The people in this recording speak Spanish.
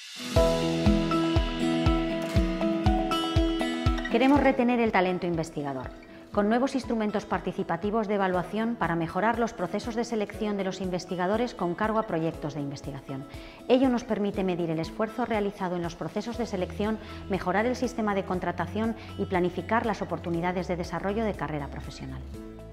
Queremos retener el talento investigador, con nuevos instrumentos participativos de evaluación para mejorar los procesos de selección de los investigadores con cargo a proyectos de investigación. Ello nos permite medir el esfuerzo realizado en los procesos de selección, mejorar el sistema de contratación y planificar las oportunidades de desarrollo de carrera profesional.